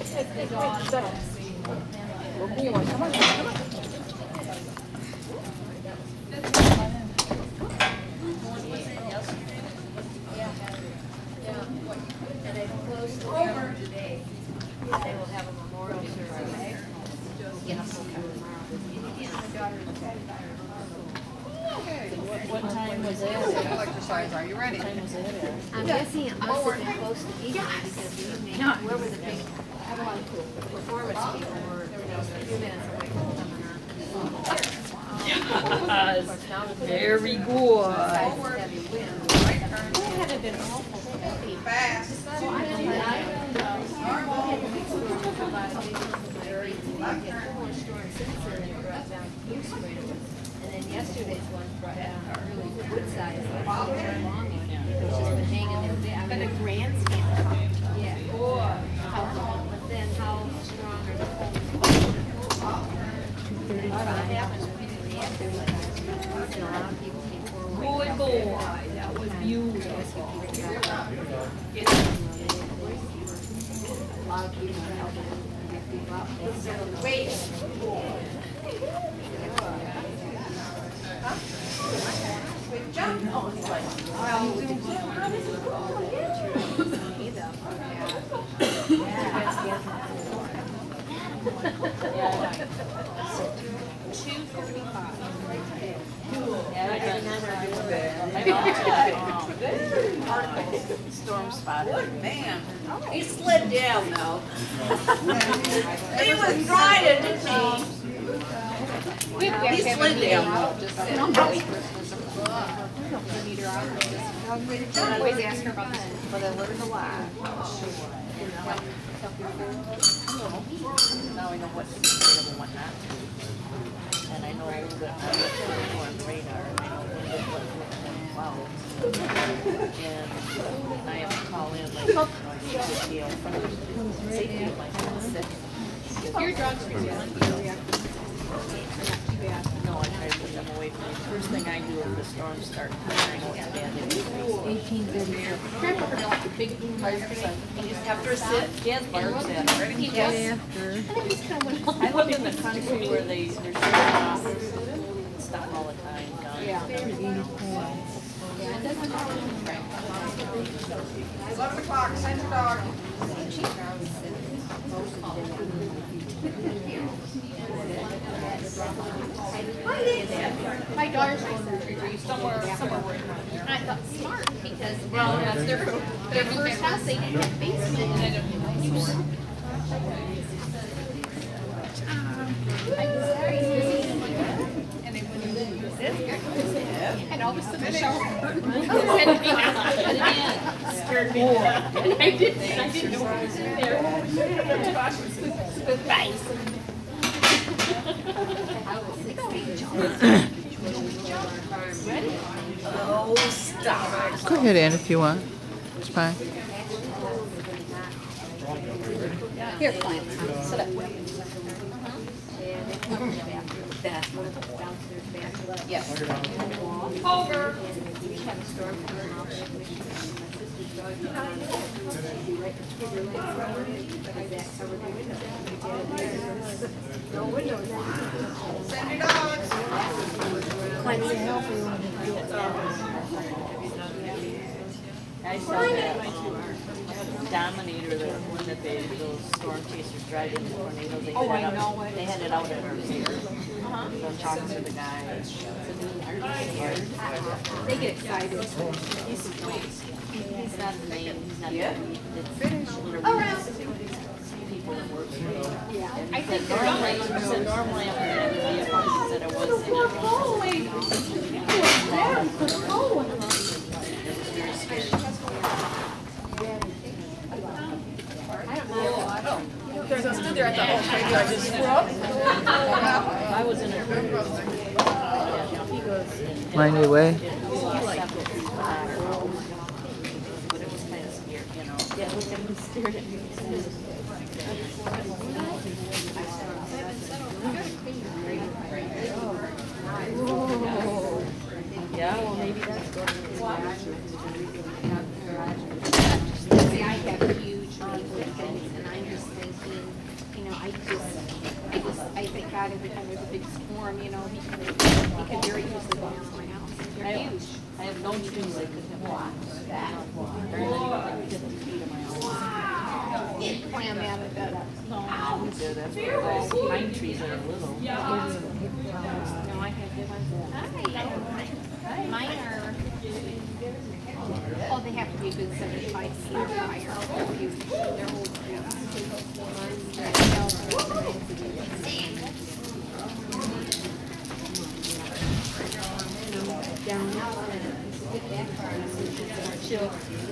What time was it? Exercise, are you ready? I'm guessing it must have been close to evening because the evening, whoever the big performance people were, a few minutes away from coming on. Very good. Heavy wind. It had been awful heavy. Fast. And then yesterday's one brought down really good size, like long one. It's just been hanging there. But a grandstand. Yeah. But then how strong are the poles? What happens when we have to, like, a lot of people came forward. Good boy. That was beautiful. A lot of people are helping get people up. Wait. Jump. Storm spotted. Good man. He slid down though. He was trying, didn't he? He slid down. Always ask her about this, but I learned a lot. Now I know what to do and what not to. And I know that I'm more on the radar. I know when to look clouds. And I have to call in like, safety of my sick. Your drugs are No, I try to put them away from me. First thing I do if the storms start, I know it's bad. 1830. You just have to sit. Yes, Barb's in. I live in the country where there's stuff all the time. Yeah. 11 o'clock, send your dog. My daughter's going to retreat somewhere working. And I thought, smart, because, well, that's their first house, they didn't have a basement. And I don't know. And they went in this, and all of a sudden the shower curtain scared me. And I didn't know what was in there. Josh was nice. Oh, stop. Go ahead, Ann, if you want. It's fine. Here, Clancy, sit up. Yes. Over. Send your dogs. Clancy, help you. I saw that Dominator, the one that those storm chasers drive in the tornadoes. They had it out at our fair. I'm talking to the guy. They get excited. He's not the main. He's not Yeah. Around. people that work for me. Yeah. I think Normally I'm going to be a person that I was in. There's a stood there at the whole trade yard just I was in a group. Mind your way. But it was kind of scared, you know. Yeah, it was kind of scared at me. Yeah, well, maybe that's good. See, I have huge weekends, and I'm just thinking, I thank God every time there's a big storm, you know, he can very easily go around. They're huge. I have no trees I could have walked. They're living like 50 feet of my own. Clam out of that. No, that's those pine trees that are little. No, I have good ones. Hi. Mine are, oh, they have to be a good 75 feet or higher. They're huge. They're old trees. Down now, get that far, chill.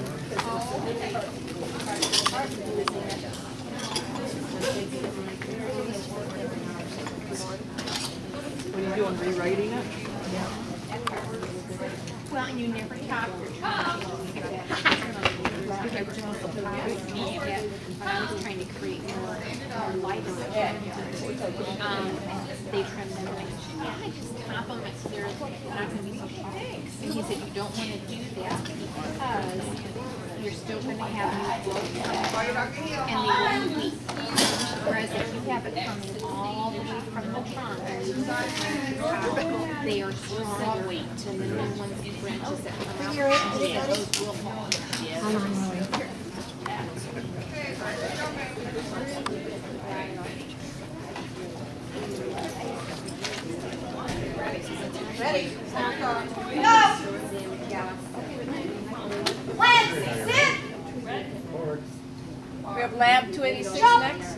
What are you doing, rewriting it? Yeah. Well, and you never talk or try. I was trying to create more light on it. They trimmed them. Yeah, I just top them. It's they're not going to be so sharp. And he said you don't want to do that because you're still going to have new growth and they won't weak. Whereas if you have it coming all the way from the trunk and you leave it from the top, they are strong weight. And then once the branches that come out, yeah, those will fall. Yeah. Ready? Go! Clancy, sit! We have Lab 286 next.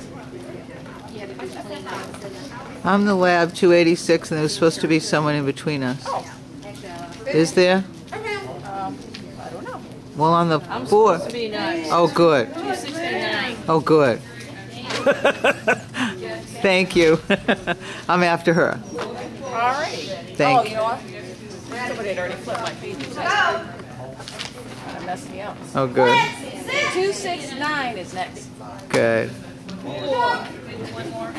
I'm the lab 286, and there's supposed to be someone in between us. Is there? I don't know. Well, on the I'm board. supposed to be next. Oh, good. 269. Oh, good. Thank you. I'm after her. All right. Thank Oh, you know what? Somebody had already flipped my feet. Kind of messed me up. Oh, good. 269 is next. Good. One more.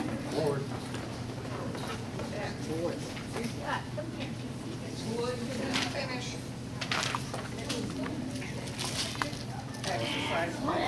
Exercise.